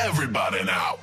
Everybody now.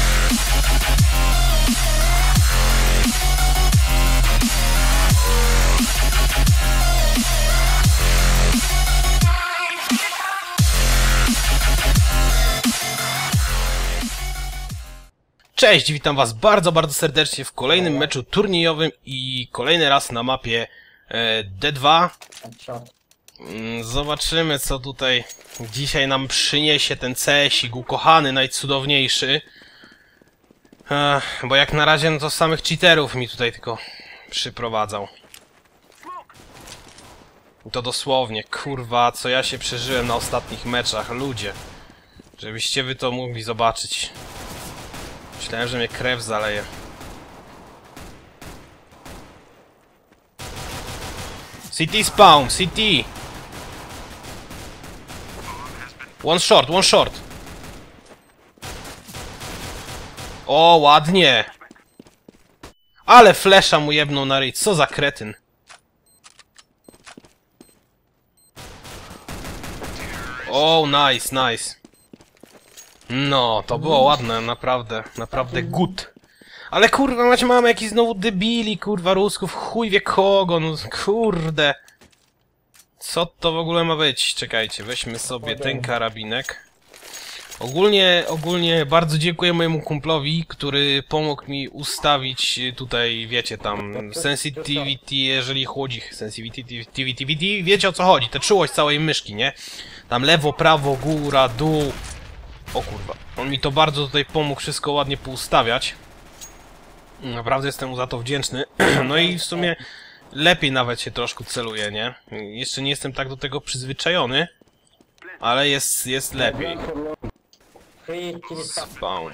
Cześć, witam was bardzo serdecznie w kolejnym meczu turniejowym i kolejny raz na mapie D2. Zobaczymy, co tutaj dzisiaj nam przyniesie ten CS-ik ukochany, najcudowniejszy. Bo jak na razie no to samych cheaterów mi tutaj tylko przyprowadzał. I to dosłownie, kurwa, co ja się przeżyłem na ostatnich meczach, ludzie. Żebyście wy to mogli zobaczyć. Myślałem, że mnie krew zaleje. CT spawn, CT! One short. O, ładnie! Ale flesza mu jebnął na ryj, co za kretyn. O, nice. No, to było ładne, naprawdę good. Ale kurwa, mamy jakiś znowu debili, kurwa, Rusków, chuj wie kogo, no kurde. Co to w ogóle ma być? Czekajcie, weźmy sobie ten karabinek. Ogólnie bardzo dziękuję mojemu kumplowi, który pomógł mi ustawić tutaj, wiecie, tam sensitivity, jeżeli chodzi, sensitivity, wiecie o co chodzi, tę czułość całej myszki, nie? Tam lewo, prawo, góra, dół. O kurwa, on mi to bardzo tutaj pomógł wszystko ładnie poustawiać. Naprawdę jestem mu za to wdzięczny. No i w sumie lepiej nawet się troszkę celuje, nie? Jeszcze nie jestem tak do tego przyzwyczajony, ale jest lepiej. Spawn.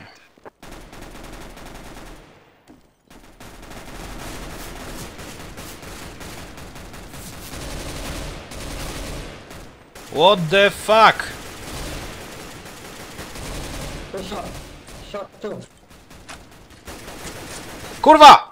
What the fuck? Shot two. Kurwa!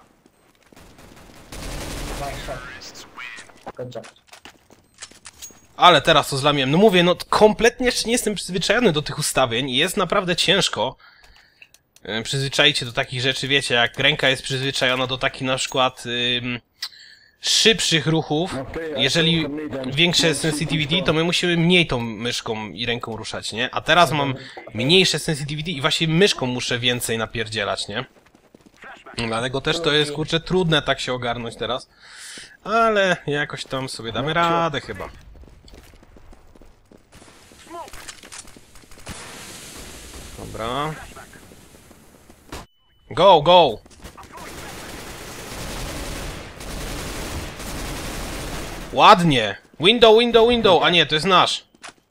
Nice shot. Good job. Ale teraz to zlamiłem. No mówię, no kompletnie jeszcze nie jestem przyzwyczajony do tych ustawień i jest naprawdę ciężko przyzwyczaić się do takich rzeczy, wiecie, jak ręka jest przyzwyczajona do takich na przykład szybszych ruchów. Jeżeli większe jest sensitivity, to my musimy mniej tą myszką i ręką ruszać, nie? A teraz mam mniejsze sensitivity i właśnie myszką muszę więcej napierdzielać, nie? Dlatego też to jest, kurczę, trudne tak się ogarnąć teraz. Ale jakoś tam sobie damy radę chyba. Dobra. Go! Ładnie! Window! A nie, to jest nasz.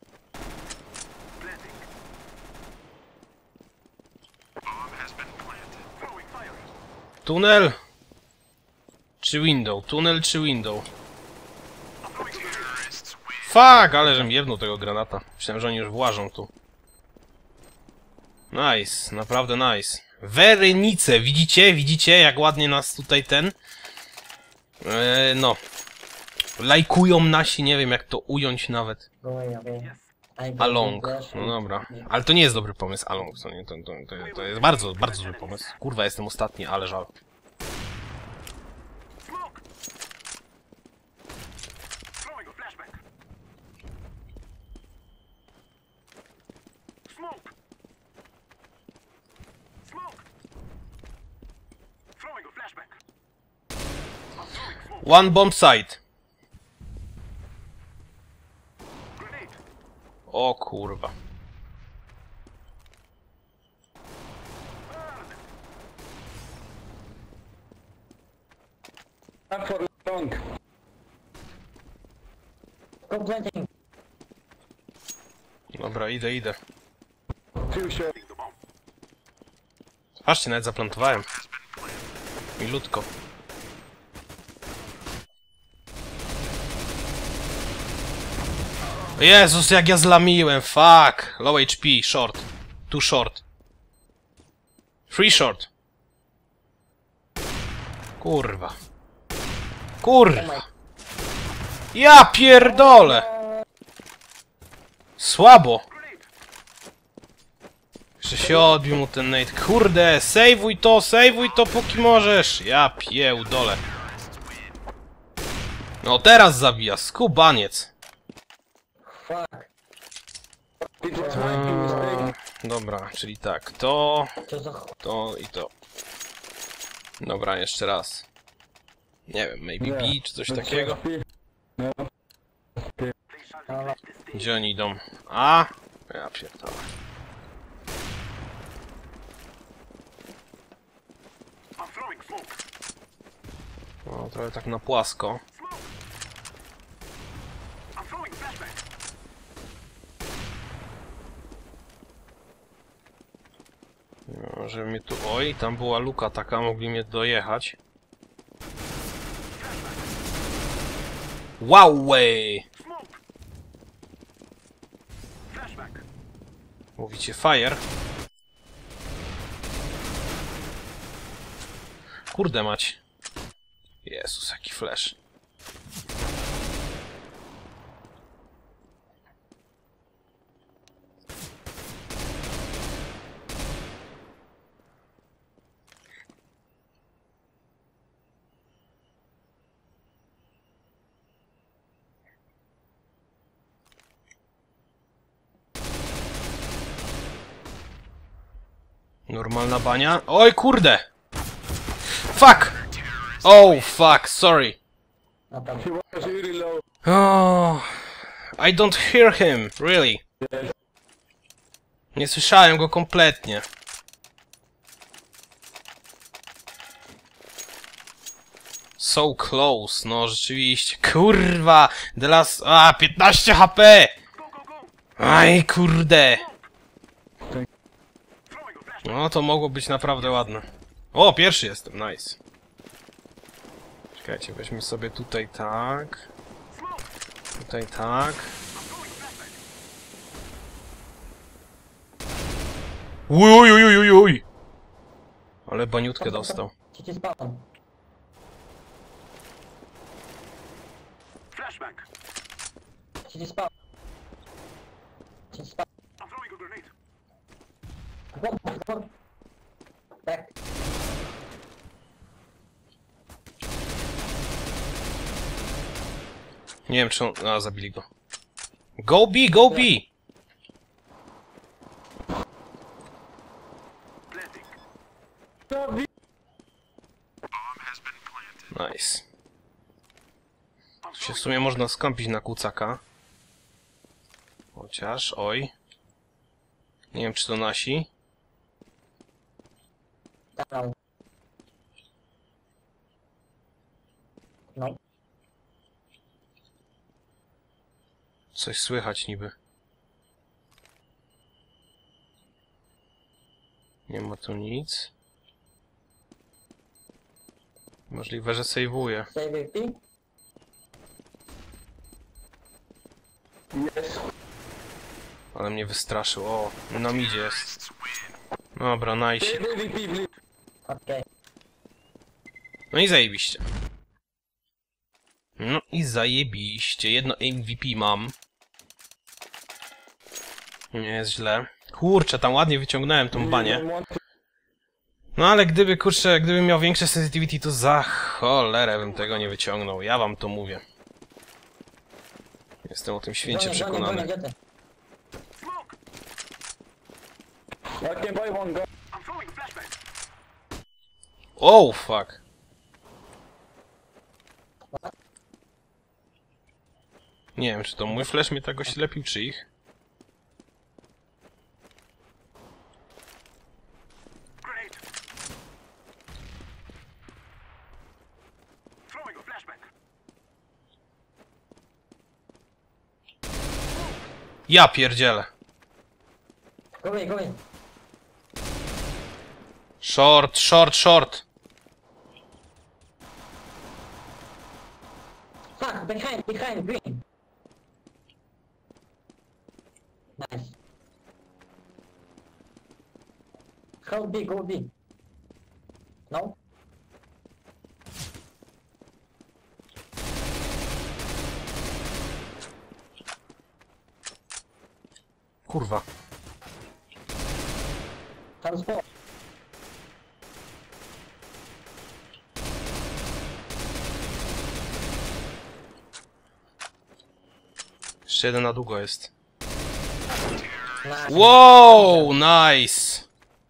Tunel czy window? Tunel czy window? Fuck, ale żem jebnął tego granata. Myślałem, że oni już włażą tu. Nice, naprawdę nice. Werenice, widzicie jak ładnie nas tutaj ten... no. Lajkują nasi, nie wiem jak to ująć nawet. Along, no dobra. Ale to nie jest dobry pomysł, Along, co nie? To jest bardzo zły pomysł. Kurwa, jestem ostatni, ale żal. One bomb site. O kurwa. Dobra, idę. Patrzcie, nawet zaplantowałem. Milutko. Jezus, jak ja zlamiłem, fuck! Low HP, short. Too short. Free short. Kurwa. Ja pierdolę! Słabo. Jeszcze się odbił mu ten nate. Kurde, sejwuj to, póki możesz. Ja pierdolę. No teraz zabija, skubaniec. Fuck. Dobra, czyli tak, to, Co za to i to. Dobra, jeszcze raz. Nie wiem, maybe B czy coś takiego. Gdzie oni idą? A? Ja pierdolę. No, trochę tak na płasko. No, żeby mnie tu... Oj, tam była luka taka, mogli mnie dojechać. Wow, way! Mówicie fire? Kurde mać. Jezus, jaki flash. Normalna bania. Oj, kurde! Fuck! Oh, fuck, sorry. No tam. Oh, I don't hear him, really. Nie słyszałem go kompletnie. So close, no rzeczywiście. Kurwa! The last... A, 15 HP! Aj, kurde! No, to mogło być naprawdę ładne. O, pierwszy jestem, nice. Czekajcie, weźmy sobie tutaj tak. Tutaj tak. Uj, uj, uj, uj, uj. Ale baniutkę dostał. Trzeci spawn. Trzeci spawn. Trzeci spawn. Tak. Nie wiem czy on... A, zabili go. Go B, go B! Nice. Tu się w sumie można skąpić na kucaka. Chociaż, oj. Nie wiem czy to nasi. Tam. No. Coś słychać niby. Nie ma tu nic. Możliwe, że sejwuje. Save AP. Ale mnie wystraszył. O, na midzie jest. Dobra, nice. Okej. No i zajebiście. No i zajebiście. Jedno MVP mam. Nie jest źle. Kurczę, tam ładnie wyciągnąłem tą banię. No ale gdyby, kurczę, gdybym miał większe sensitivity, to za cholerę bym tego nie wyciągnął. Ja wam to mówię. Jestem o tym święcie przekonany. Gdzie ty? Oh, fuck. Nie wiem, czy to mój flash mnie tak oślepił, czy ich? Ja pierdzielę. Go away, go away. Short, short, short. Fuck, behind, green. Nice. Hold B, go B. No? Kurwa. Transport. Jeszcze jeden na długo jest. Nice. Wow, nice!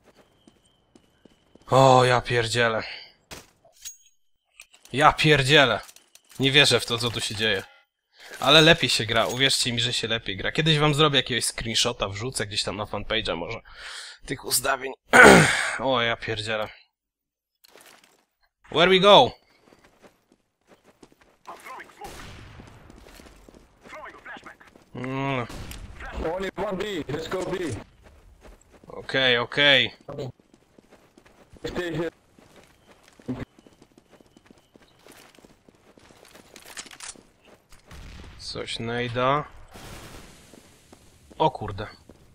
O, ja pierdzielę. Ja pierdzielę. Nie wierzę w to, co tu się dzieje. Ale lepiej się gra, uwierzcie mi, że się lepiej gra. Kiedyś wam zrobię jakiegoś screenshota, wrzucę gdzieś tam na fanpage'a może. Tych ustawień. O, ja pierdzielę. Where we go? Mm, Only one B. Let's go B. okej, okej. Okay. Stay here. Coś najda. O kurde.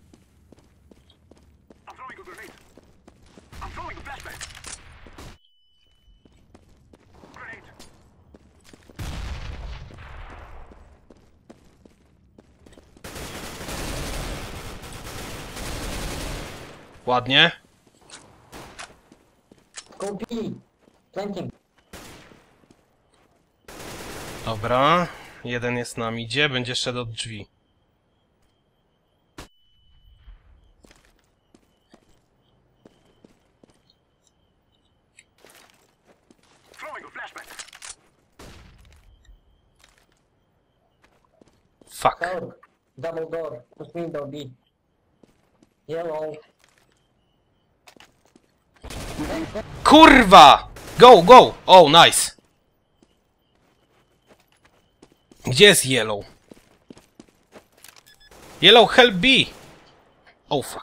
Ładnie. Go B. Planting. Dobra. Jeden jest nam idzie, będzie szedł od drzwi. Fuck. Help. Double door. Push window B. Yellow. Kurwa! Go, go! Oh, nice! Gdzie jest yellow? Yellow, help B! Oh, fuck.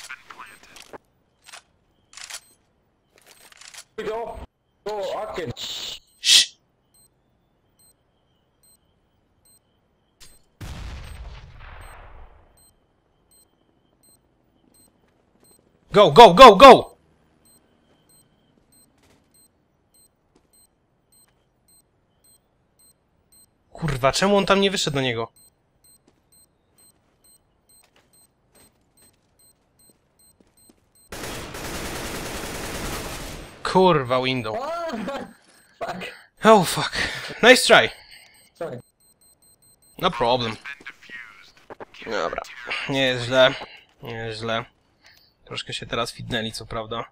We go. Go, Akin. Shh. Go, go, go, go! Kurwa, czemu on tam nie wyszedł do niego? Kurwa, window. Oh, fuck. Oh, fuck. Nice try. Sorry. No problem. Dobra. Nie jest źle. Nie jest źle. Troszkę się teraz fitnęli, co prawda.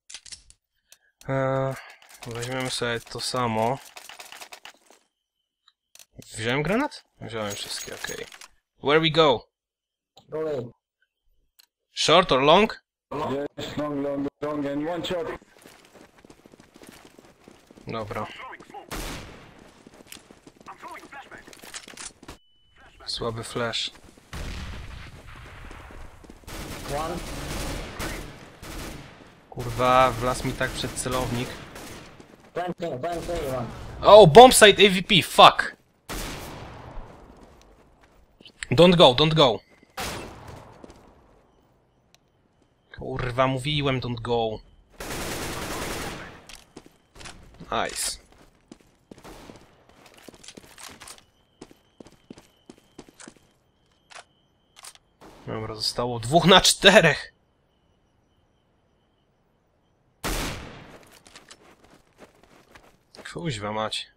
Weźmiemy sobie to samo. Wziąłem granat? Wziąłem wszystkie, okej. Where we go? Go away. Short or long? Yes, long, long, long, and one shot. Dobra. Słaby flash. One. Kurwa, wlazł mi tak przed celownik. Planting. Planting one. Oh, bomb site AVP, fuck! Don't go, don't go. Kurwa, mówiłem, don't go. Nice. Dobra, zostało 2 na 4. Kuźwa mać.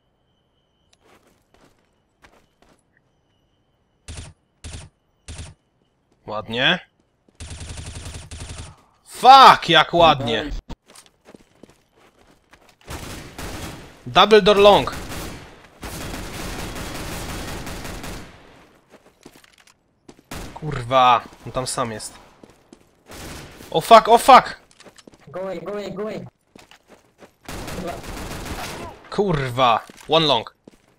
Ładnie. Fuck, jak ładnie. Double door long. Kurwa, on tam sam jest. O fuck, o fuck! Go away. Go away. Go away. Kurwa, one long.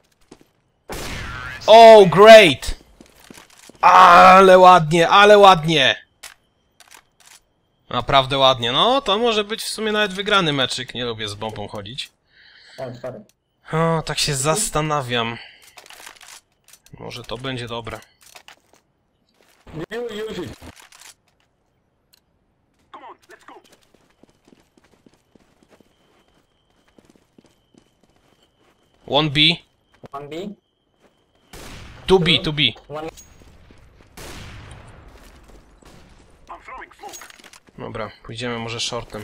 Oh, great! Ale ładnie, ale ładnie! Naprawdę ładnie. No, to może być w sumie nawet wygrany meczyk. Nie lubię z bombą chodzić. Oh, sorry. O, tak się zastanawiam. Może to będzie dobre. You use it. One B, One B. two B, two B. One. Dobra, pójdziemy może shortem.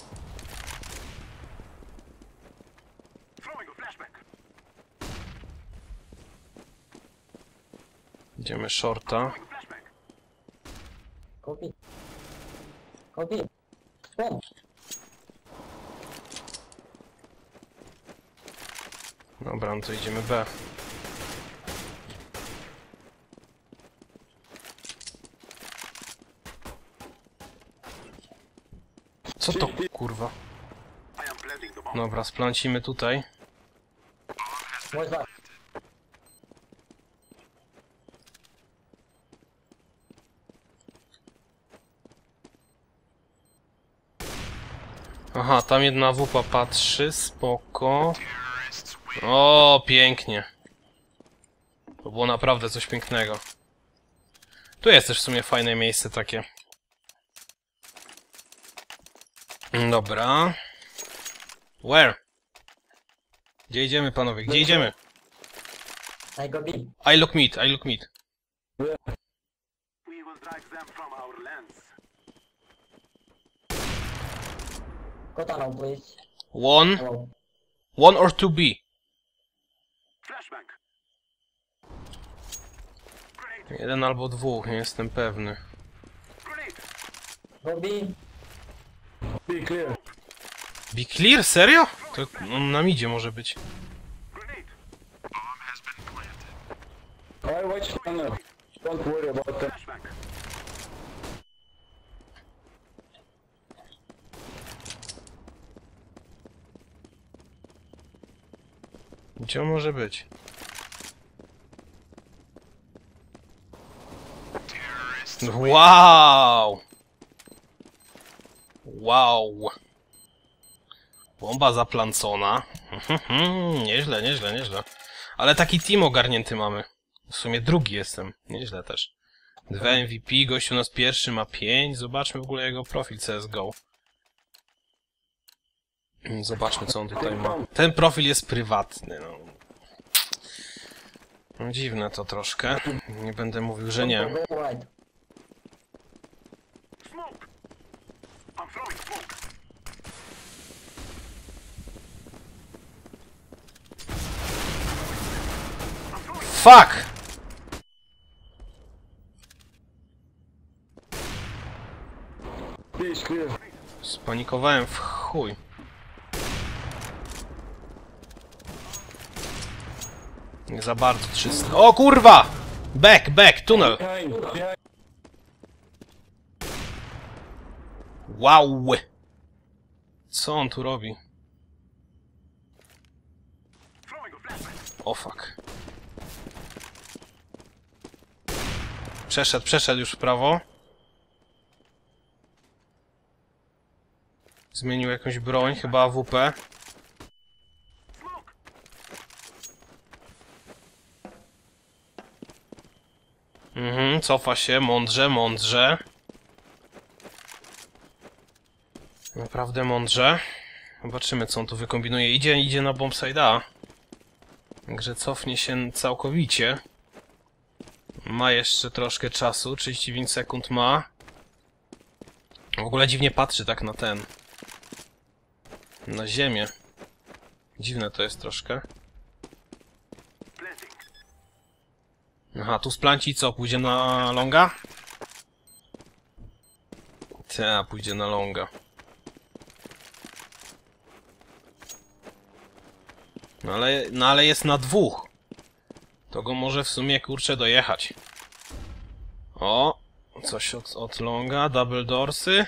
Idziemy shorta. Copy. Copy. Bomb. Dobra, no to idziemy B. Co to kurwa? Dobra, splancimy tutaj. What's that? Aha, tam jedna wupa patrzy, spoko. O, pięknie. To było naprawdę coś pięknego. Tu jest też w sumie fajne miejsce takie. Dobra. Where? Gdzie idziemy, panowie? Gdzie idziemy? I go B. I look mid, I look mid. Go tunnel, please. One. Hello. One or two B. Jeden albo dwóch, nie jestem pewny. Go B. Be clear. Be clear? Serio? To on na midzie może być. I watch tunnel. Don't worry about that. Gdzie on może być? Wow! Wow! Bomba zaplancona. Nieźle, nieźle, nieźle. Ale taki team ogarnięty mamy. W sumie drugi jestem. Nieźle też. 2 MVP, gościu nas pierwszy ma 5. Zobaczmy w ogóle jego profil CSGO. Zobaczmy co on tutaj ma. Ten profil jest prywatny, no. No, dziwne to troszkę. Nie będę mówił, że nie. Go right. Fuck! B is clear. Spanikowałem w chuj. Nie za bardzo 300. O kurwa! Back, back, tunel! Behind. Behind. Wow! Co on tu robi? O fuck. Przeszedł już w prawo. Zmienił jakąś broń, chyba AWP. Cofa się, mądrze, mądrze. Naprawdę mądrze. Zobaczymy co on tu wykombinuje. Idzie na bombside'a. Także cofnie się całkowicie. Ma jeszcze troszkę czasu, 39 sekund ma. W ogóle dziwnie patrzy tak na ten. Na ziemię. Dziwne to jest troszkę. Aha, tu splanci co? Pójdzie na longa? Ta, pójdzie na longa. No ale jest na dwóch. To go może w sumie kurczę dojechać. O! Coś od longa, double doorsy.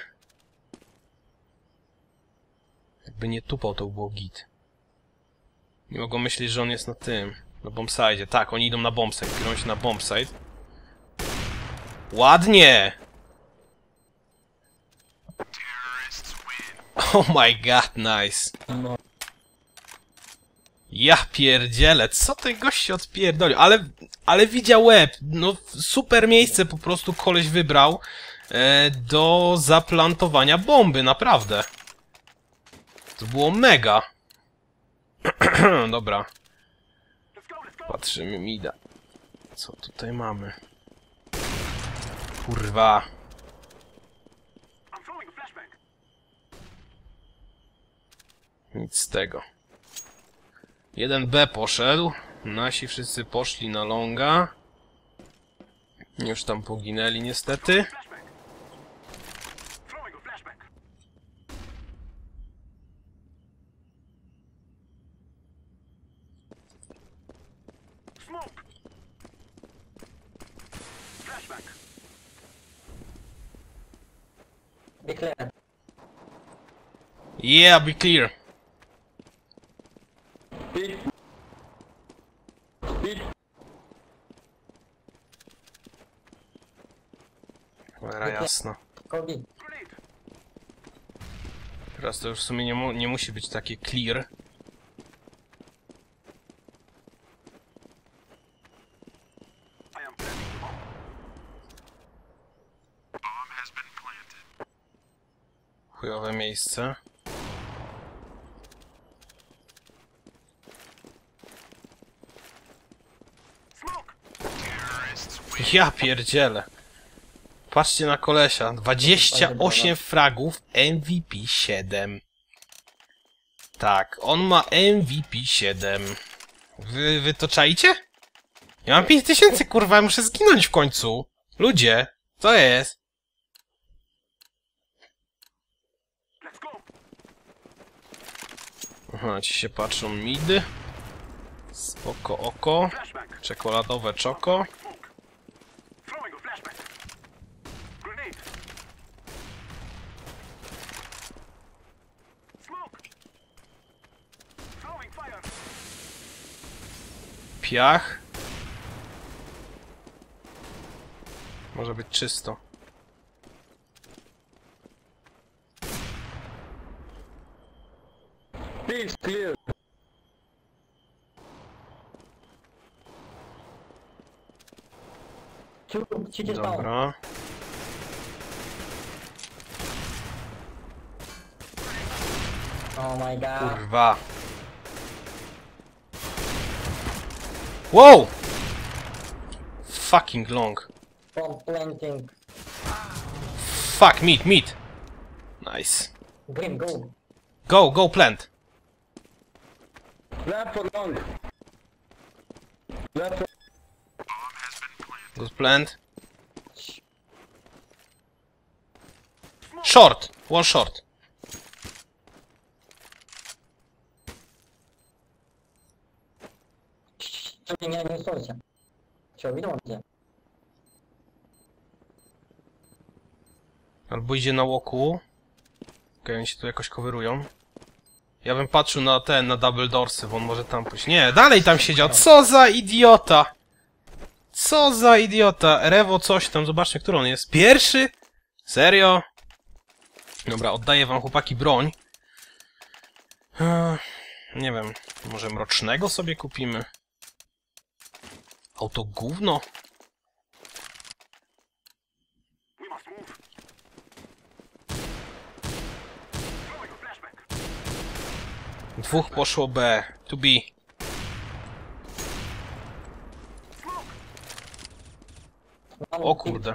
Jakby nie tupał, to było git. Nie mogą myśleć, że on jest na tym. Na bombsite. Tak, oni idą na bombsite. Kierują się na bombsite. Ładnie! Oh my god, nice. Ja pierdzielę, co ten gość się odpierdolił? Ale widział łeb. No super miejsce po prostu koleś wybrał do zaplantowania bomby, naprawdę. To było mega. Dobra. Patrzymy mida. Co tutaj mamy? Kurwa. Nic z tego. 1B poszedł. Nasi wszyscy poszli na longa. Już tam poginęli niestety. Be clear. Yeah, be clear. Speed. Speed. Cholera jasna. Go B. Teraz to już w sumie nie musi być takie clear. Chujowe miejsce. Ja pierdzielę. Patrzcie na kolesia. 28 fragów, MVP 7. Tak, on ma MVP 7. Wy to czaicie? Ja mam 5000, kurwa, muszę zginąć w końcu. Ludzie, co jest? Aha, ci się patrzą mid. Spoko oko. Czekoladowe czoko. Piach. Może być czysto. B is clear. Two is down. Dobra. Oh my god. Kurwa. Wow! Fucking long. Bomb planting. Fuck, meat. Nice. Grim, go. Go plant. Left for long. Left for... Good plant. Short. One short. Nie stójcie. Čo, widzą gdzie? Albo idzie na łoku. Okej, oni się tu jakoś coverują. Ja bym patrzył na na double doorsy, bo on może tam pójść. Nie, dalej tam siedział. Co za idiota! Co za idiota! Rewo coś tam, zobaczcie, który on jest. Pierwszy? Serio? Dobra, oddaję wam, chłopaki, broń. Nie wiem, może mrocznego sobie kupimy? Auto gówno? Dwóch poszło B. To B. O kurde.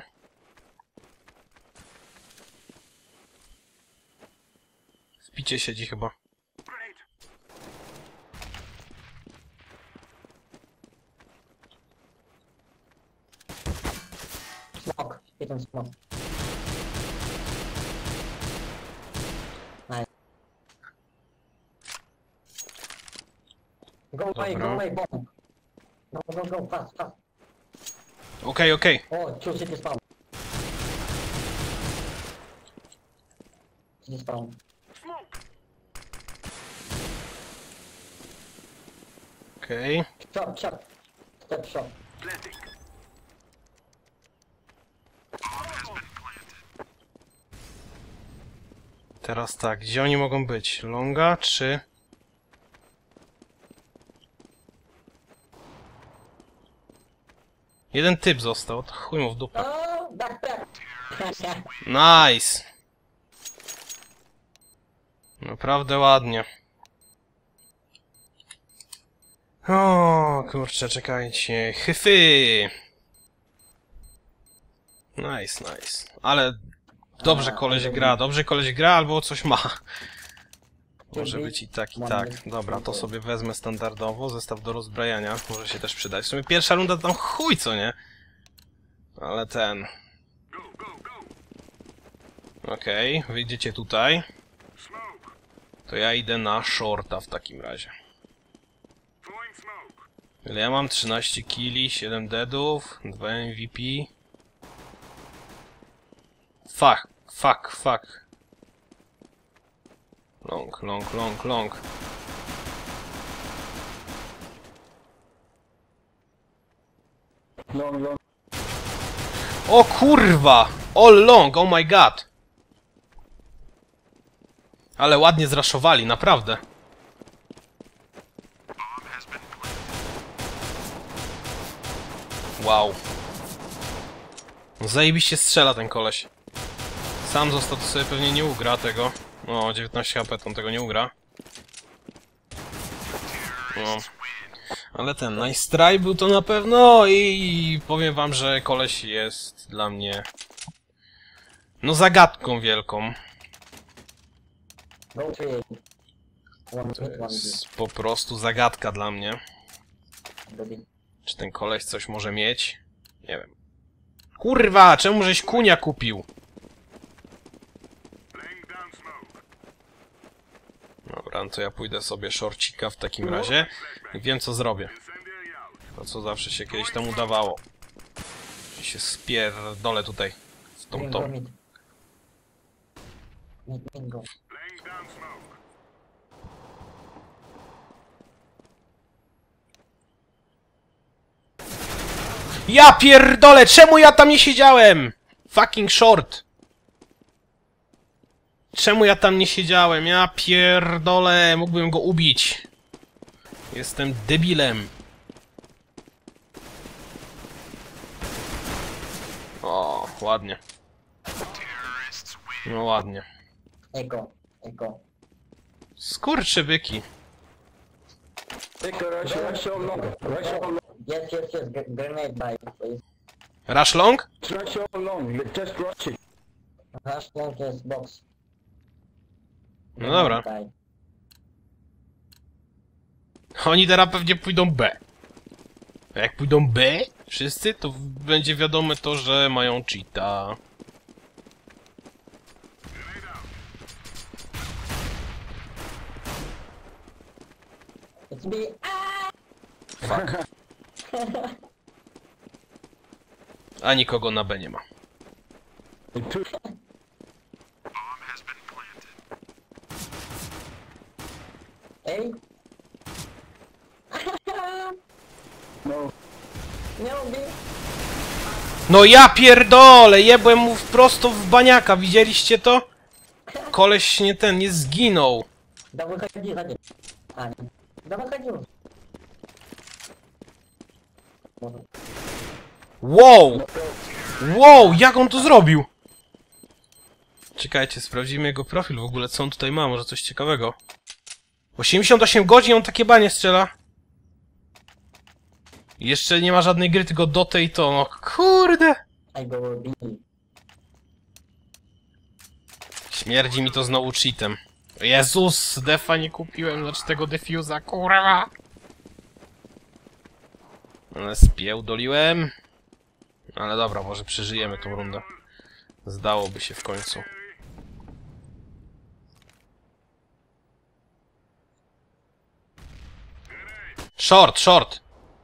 W picie siedzi chyba. Smoke. Hidden smoke. Nice. Go away, bomb. Go, fast. Okej. Oh, two city spawn. City spawn. Okej. Chop. Step shot. Teraz tak, gdzie oni mogą być? Longa czy... Jeden typ został, to chuj mu w dupę. Oh, backpack. Nice! Naprawdę ładnie. O, kurczę, czekajcie. Hyfy! Nice. Dobrze koleś gra, albo coś ma. Może być i tak, i tak. Dobra, to sobie wezmę standardowo. Zestaw do rozbrajania. Może się też przydać. W sumie pierwsza runda to tam chuj, co nie? Ale ten... Okej, wyjdziecie tutaj. To ja idę na shorta w takim razie. Ile ja mam? 13 killi, 7 deadów, 2 MVP. Fuck. Long. Long. O kurwa! All long, oh my god! Ale ładnie zraszowali, naprawdę. Wow. Zajebiście strzela ten koleś. Sam został, to sobie pewnie nie ugra tego. O, 19 HP, to on tego nie ugra. No. Ale ten Nice Try był to na pewno i powiem wam, że koleś jest dla mnie... No zagadką wielką. Go trade. To jest po prostu zagadka dla mnie. Dobby. Czy ten koleś coś może mieć? Nie wiem. Kurwa, czemu żeś kunia kupił? Dobra, no to ja pójdę sobie shorcika w takim razie i wiem co zrobię. To co zawsze się kiedyś tam udawało. I się spierdolę tutaj z tą Go tą. mid. Mid go. Ja pierdolę, czemu ja tam nie siedziałem? Fucking short. Czemu ja tam nie siedziałem? Ja pierdolę, mógłbym go ubić. Jestem debilem. O, ładnie. No ładnie. Echo. Skurczybyki. Take a rush all long. Yes. Grenade by, please. Rush long? Rush all long. Just rush it. Rush long is box. No dobra. Grenade by. Oni teraz pewnie pójdą B. A jak pójdą B, wszyscy, to będzie wiadome to, że mają cheata. It's me. Fuck. A nikogo na B nie ma. Hey. No. No, B. No ja pierdolę, jebłem mu prosto w baniaka, widzieliście to? Koleś nie zginął. Да выходи. А, нет. Да выходи. Wow, jak on to zrobił? Czekajcie, sprawdzimy jego profil w ogóle, co on tutaj ma, może coś ciekawego. 88 godzin on takie banie strzela. I jeszcze nie ma żadnej gry, tylko do tej to, no kurde. I go B. Śmierdzi mi to znowu cheatem. Jezus, defa nie kupiłem, znaczy tego defuza, kurwa. Ale spiełdoliłem. Ale dobra, może przeżyjemy tą rundę. Zdałoby się w końcu. Short!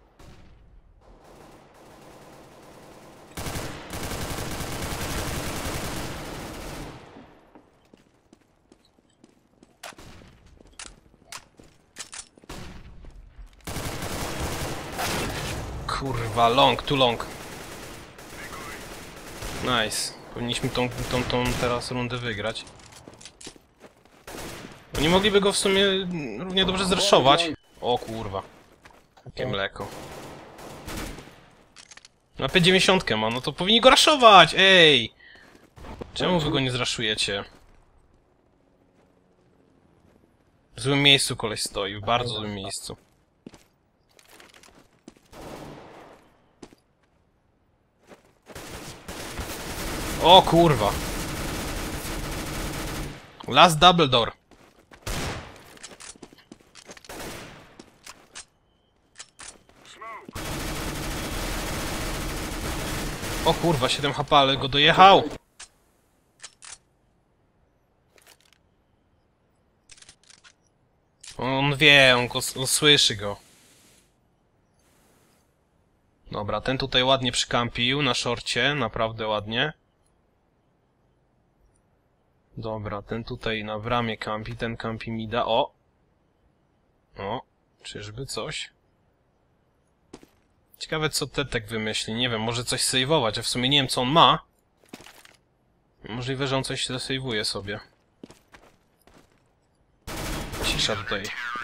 Kurwa, long, too long. Nice. Powinniśmy tą teraz rundę wygrać. Oni mogliby go w sumie równie dobrze zreszować. O kurwa. Jakie mleko. Na P90 ma, no to powinni go raszować, ej! Czemu wy go nie zraszujecie? W złym miejscu koleś stoi, w bardzo złym miejscu. O kurwa. Last double door. O kurwa, 7 HP, ale go dojechał! On wie, on słyszy go. Dobra, ten tutaj ładnie przykampił na szorcie, naprawdę ładnie. Dobra, ten tutaj na bramie kampi, ten kampi mida. O! O, czyżby coś? Ciekawe co Tetek wymyśli, nie wiem, może coś sejwować, a w sumie nie wiem co on ma. Możliwe, że on coś zasejwuje sobie. Cisza tutaj.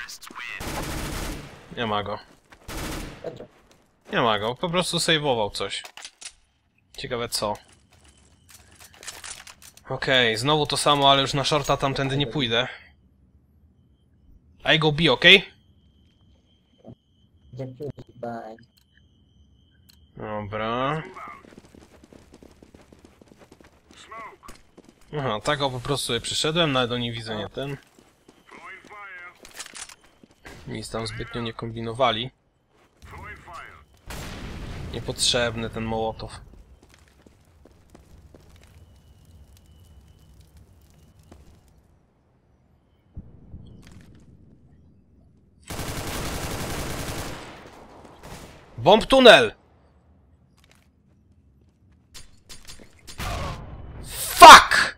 Nie ma go. Będzie. Nie ma go, po prostu sejwował coś. Ciekawe co. Okej, znowu to samo, ale już na shorta tamtędy nie pójdę. I go B, okej? Dziękuję, bye. Dobra. Aha, tak o po prostu sobie przyszedłem, nawet do nie widzę, nie ten. Nic tam zbytnio nie kombinowali. Niepotrzebny ten Mołotow. Bomb tunel! Fuck!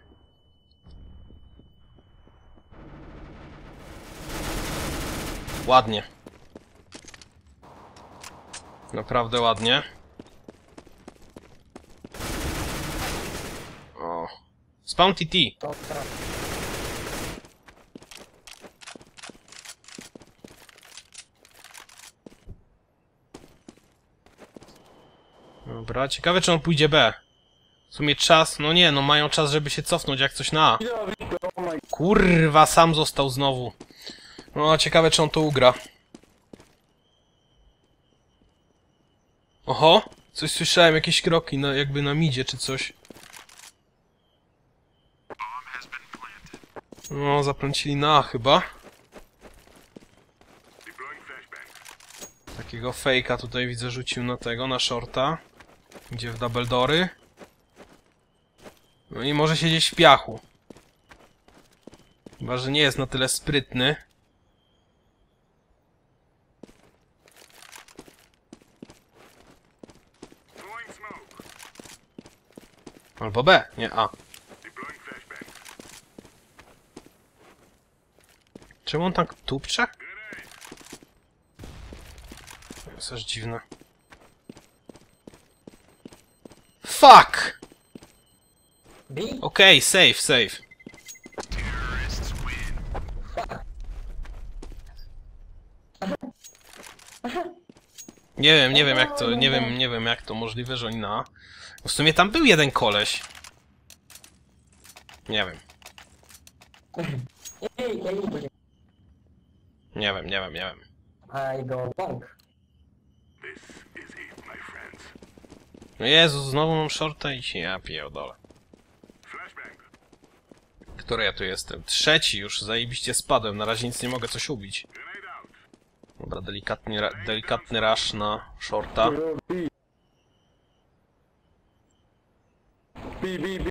Ładnie. Naprawdę ładnie. O. Spawn TT. To tak. Dobra, ciekawe czy on pójdzie B. W sumie czas, no nie, no mają czas, żeby się cofnąć jak coś na A. Kurwa, sam został znowu. No, ciekawe czy on to ugra. Oho, coś słyszałem, jakieś kroki, no, jakby na midzie czy coś. No, zaplącili na A chyba. Takiego fejka tutaj widzę rzucił na tego, na shorta. Idzie w double dory. No i może siedzieć w piachu. Chyba, że nie jest na tyle sprytny. Albo B, nie A. Czemu on tak tupcze? To jest aż dziwne. Fuck! B? Okej, safe, safe. Nie wiem jak to, nie wiem jak to możliwe, że oni na... W sumie tam był jeden koleś. Nie wiem. Ej, Nie wiem. I go long. No Jezu, znowu mam shorta i się ja pierdolę. Który ja tu jestem? Trzeci już, zajebiście spadłem, na razie nic nie mogę coś ubić. Dobra, delikatny rush na shorta. B.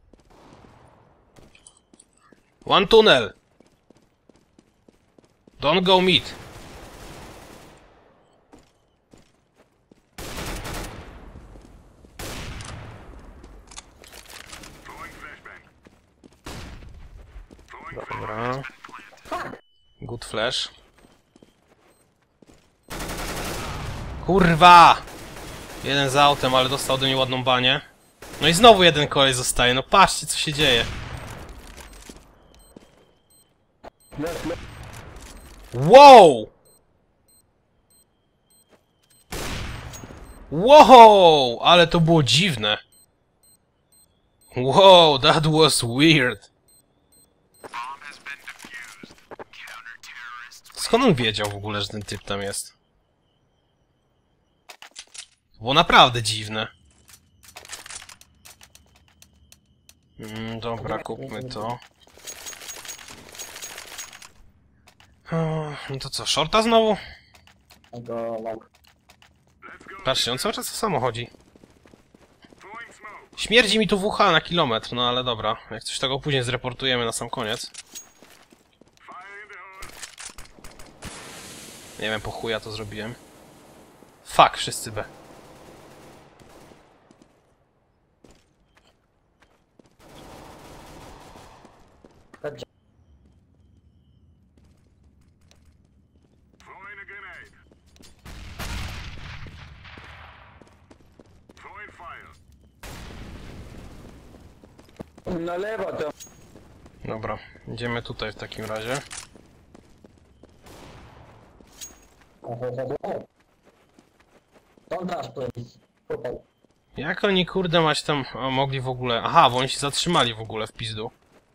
One tunnel! Don't go mid. Dobra. Good flash. Kurwa! Jeden za autem, ale dostał do niej ładną banię. No i znowu jeden kolej zostaje, no patrzcie co się dzieje. Wow! Wow! Ale to było dziwne. Wow, that was weird. Skąd on wiedział w ogóle, że ten typ tam jest? To było naprawdę dziwne. Dobra, kupmy to. No to co, shorta znowu? I go long. Patrzcie, on cały czas o samo chodzi. Śmierdzi mi tu WH na kilometr, no ale dobra. Jak coś tego później zreportujemy na sam koniec. Nie wiem, po chuja to zrobiłem. Fuck, wszyscy B. Chodźcie. Na lewo to. Dobra, idziemy tutaj w takim razie. Don't rush, please. Tutaj. Jak oni kurde mać tam mogli w ogóle... Aha, bo oni się zatrzymali w ogóle w pizdu.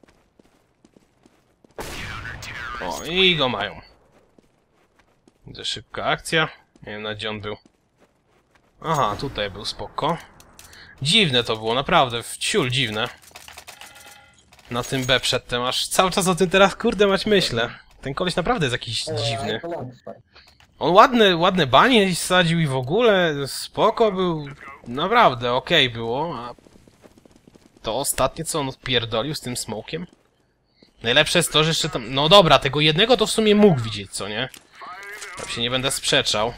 O, i go mają. Widzę, szybka akcja. Nie wiem, na gdzie on był. Aha, tutaj był, spoko. Dziwne to było, naprawdę, wciul dziwne. Na tym B przedtem, aż cały czas o tym teraz kurde mać myślę. Ten koleś naprawdę jest jakiś dziwny. On ładne banie sadził i w ogóle spoko był. Naprawdę okej było, a to ostatnie co on odpierdolił z tym smokiem? Najlepsze jest to, że jeszcze tam... No dobra, tego jednego to w sumie mógł widzieć, co nie? Tam się nie będę sprzeczał.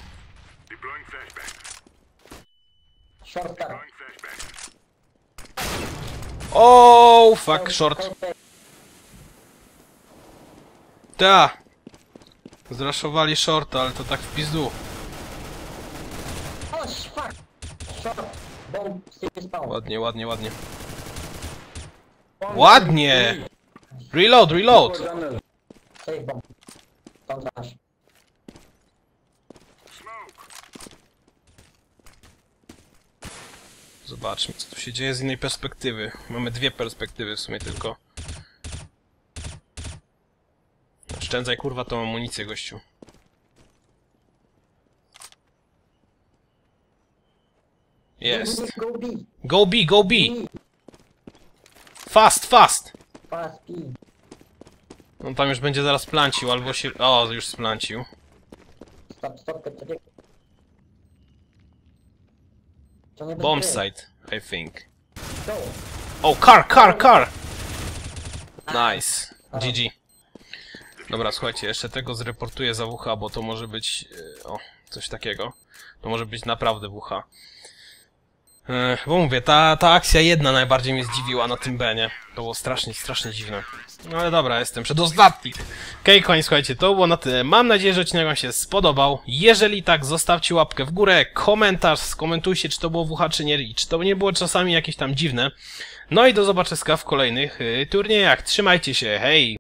Shortcut. Oh, fuck, short. Ta. Zraszowali shorta, ale to tak w pizdu. Oh, fuck. Short. Bomb. Still spawn. Ładnie, ładnie, ładnie. Ładnie! Reload, reload! Save bomb. Don't rush. Zobaczmy, co tu się dzieje z innej perspektywy. Mamy dwie perspektywy w sumie tylko. Oszczędzaj kurwa tą amunicję, gościu. Jest. Go B. Go B, go B! Fast, fast! Fast B. On tam już będzie zaraz plancił, albo się... O, już splancił. Stop, stop, get the... To nie Bomb będzie. site, I think. Go. Oh, car! Nice. GG. Dobra, słuchajcie, jeszcze tego zreportuję za WH, bo to może być... O, coś takiego. To może być naprawdę WH. Bo mówię, ta akcja jedna najbardziej mnie zdziwiła na tym B, nie? To było strasznie dziwne. No ale dobra, jestem przedostatni. Okej, kochani, słuchajcie, to było na tyle. Mam nadzieję, że odcinek wam się spodobał. Jeżeli tak, zostawcie łapkę w górę, komentarz, skomentujcie, czy to było WH, czy nie, i czy to nie było czasami jakieś tam dziwne. No i do zobaczenia w kolejnych turniejach. Trzymajcie się, hej!